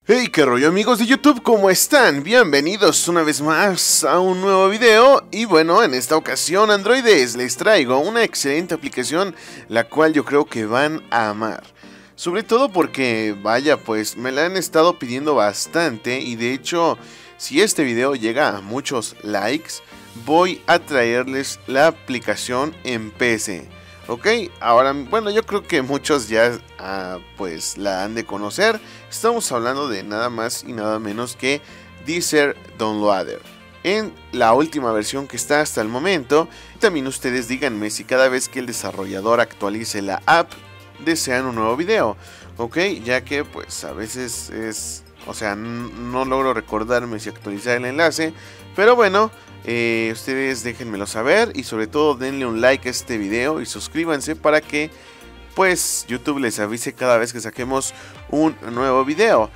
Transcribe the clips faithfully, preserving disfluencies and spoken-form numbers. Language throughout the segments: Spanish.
Hey, qué rollo amigos de YouTube, ¿cómo están? Bienvenidos una vez más a un nuevo video. Y bueno, en esta ocasión androides les traigo una excelente aplicación, la cual yo creo que van a amar. Sobre todo porque, vaya, pues me la han estado pidiendo bastante. Y de hecho, si este video llega a muchos likes, voy a traerles la aplicación en P C. Ok, ahora, bueno, yo creo que muchos ya uh, pues la han de conocer. Estamos hablando de nada más y nada menos que Deezer Downloader, en la última versión que está hasta el momento. También ustedes díganme si cada vez que el desarrollador actualice la app desean un nuevo video. Ok, ya que pues a veces es, o sea, no logro recordarme si actualizar el enlace. Pero bueno, eh, ustedes déjenmelo saber y sobre todo denle un like a este video y suscríbanse para que pues YouTube les avise cada vez que saquemos un nuevo video.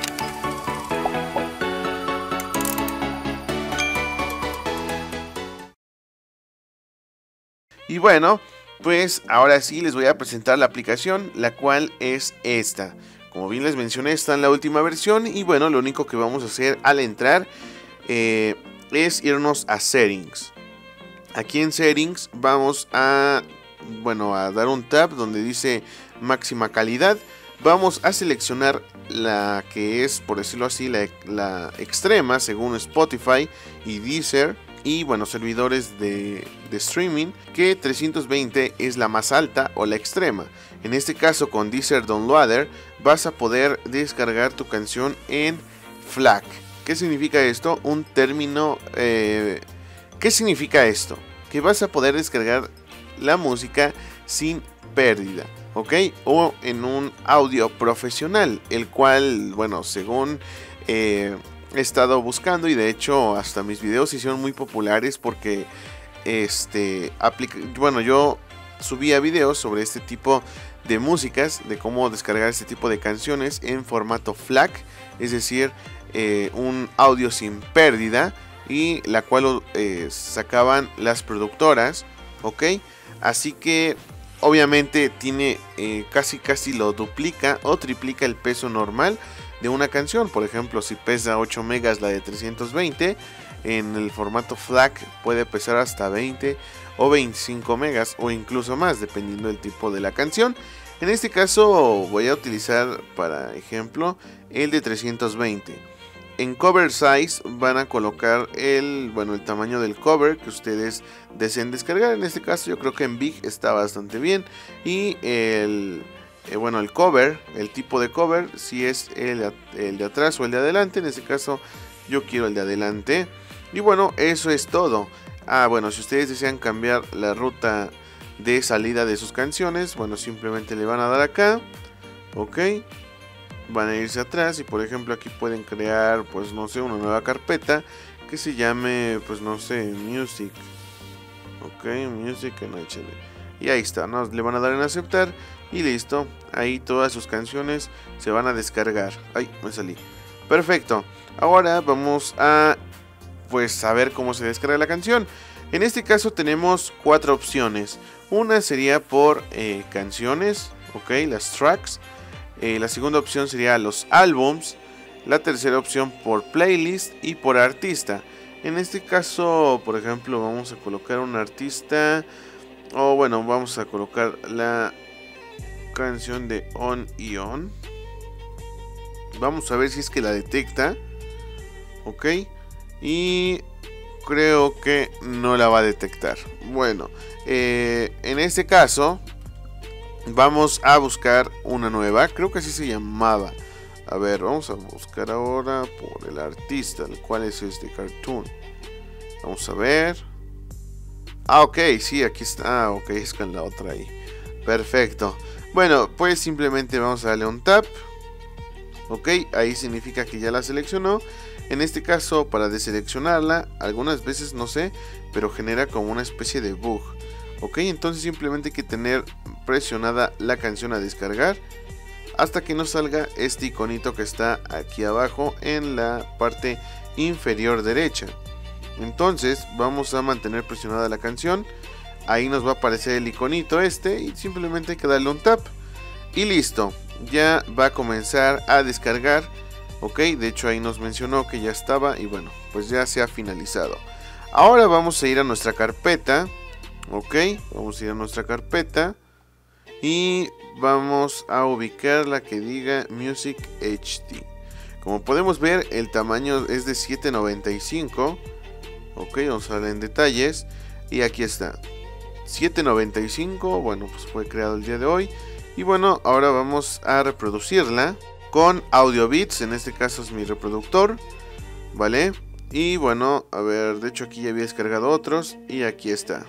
Y bueno, pues ahora sí les voy a presentar la aplicación, la cual es esta. Como bien les mencioné, está en la última versión y bueno, lo único que vamos a hacer al entrar eh, es irnos a Settings. Aquí en Settings vamos a, bueno, a dar un tab donde dice máxima calidad. Vamos a seleccionar la que es, por decirlo así, la, la extrema según Spotify y Deezer. Y bueno, servidores de, de streaming, que trescientos veinte es la más alta o la extrema. En este caso con Deezer Downloader vas a poder descargar tu canción en FLAC. ¿Qué significa esto? Un término... Eh, ¿Qué significa esto? Que vas a poder descargar la música sin pérdida, ¿ok? O en un audio profesional, el cual, bueno, según... Eh, he estado buscando y de hecho hasta mis videos se hicieron muy populares porque este aplica bueno yo subía videos sobre este tipo de músicas, de cómo descargar este tipo de canciones en formato FLAC, es decir, eh, un audio sin pérdida, y la cual eh, sacaban las productoras, ok. Así que obviamente tiene eh, casi casi lo duplica o triplica el peso normal de una canción. Por ejemplo, si pesa ocho megas la de trescientos veinte, en el formato FLAC puede pesar hasta veinte o veinticinco megas o incluso más, dependiendo del tipo de la canción. En este caso voy a utilizar, para ejemplo, el de trescientos veinte. En cover size van a colocar el, bueno, el tamaño del cover que ustedes deseen descargar. En este caso yo creo que en Big está bastante bien. Y el... Eh, bueno, el cover, el tipo de cover, si es el, el de atrás o el de adelante. En este caso yo quiero el de adelante. Y bueno, eso es todo. Ah, bueno, si ustedes desean cambiar la ruta de salida de sus canciones, bueno, simplemente le van a dar acá. Ok. Van a irse atrás y por ejemplo aquí pueden crear, pues no sé, una nueva carpeta que se llame, pues no sé, Music. Ok, Music en H D. Y ahí está, ¿no? Le van a dar en aceptar y listo. Ahí todas sus canciones se van a descargar. Ay, me salí. Perfecto. Ahora vamos a pues a ver cómo se descarga la canción. En este caso tenemos cuatro opciones. Una sería por eh, canciones, ok, las tracks. Eh, la segunda opción sería los álbums. La tercera opción por playlist y por artista. En este caso, por ejemplo, vamos a colocar un artista... O bueno, vamos a colocar la canción de On y On. Vamos a ver si es que la detecta. Ok. Y creo que no la va a detectar. Bueno, eh, en este caso vamos a buscar una nueva. Creo que así se llamaba. A ver, vamos a buscar ahora por el artista, el cual es este Cartoon. Vamos a ver. Ah, ok, sí, aquí está. Ah, ok, es con la otra ahí. Perfecto. Bueno, pues simplemente vamos a darle un tap. Ok, ahí significa que ya la seleccionó. En este caso, para deseleccionarla, algunas veces no sé, pero genera como una especie de bug. Ok, entonces simplemente hay que tener presionada la canción a descargar hasta que nos salga este iconito que está aquí abajo en la parte inferior derecha. Entonces vamos a mantener presionada la canción. Ahí nos va a aparecer el iconito este y simplemente hay que darle un tap y listo. Ya va a comenzar a descargar Ok, de hecho ahí nos mencionó que ya estaba y bueno, pues ya se ha finalizado. Ahora vamos a ir a nuestra carpeta. Ok, vamos a ir a nuestra carpeta y vamos a ubicar la que diga Music H D. Como podemos ver, el tamaño es de siete noventa y cinco. Ok, vamos a ver en detalles y aquí está, siete noventa y cinco. Bueno, pues fue creado el día de hoy. Y bueno, ahora vamos a reproducirla con AudioBeats, en este caso es mi reproductor, ¿vale? Y bueno, a ver, de hecho aquí ya había descargado otros y aquí está.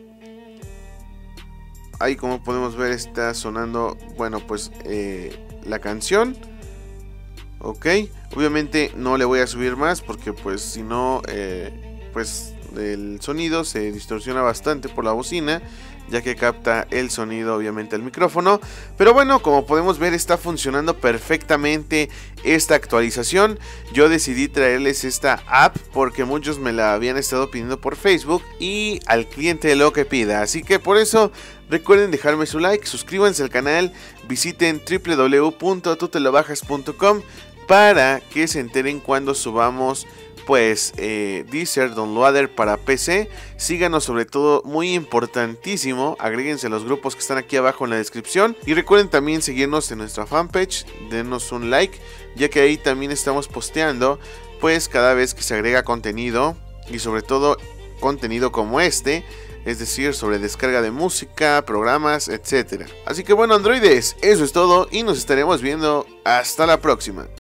Ahí como podemos ver está sonando, bueno, pues eh, la canción. Ok, obviamente no le voy a subir más porque pues si no, eh, pues el sonido se distorsiona bastante por la bocina, ya que capta el sonido obviamente al micrófono. Pero bueno, como podemos ver está funcionando perfectamente esta actualización. Yo decidí traerles esta app porque muchos me la habían estado pidiendo por Facebook y al cliente lo que pida. Así que por eso recuerden dejarme su like, suscríbanse al canal, visiten w w w punto tutelobajas punto com para que se enteren cuando subamos pues eh, Deezer Downloader para P C. Síganos, sobre todo, muy importantísimo, agréguense a los grupos que están aquí abajo en la descripción y recuerden también seguirnos en nuestra fanpage, denos un like, ya que ahí también estamos posteando pues cada vez que se agrega contenido y sobre todo contenido como este, es decir, sobre descarga de música, programas, etcétera. Así que bueno, androides, eso es todo y nos estaremos viendo hasta la próxima.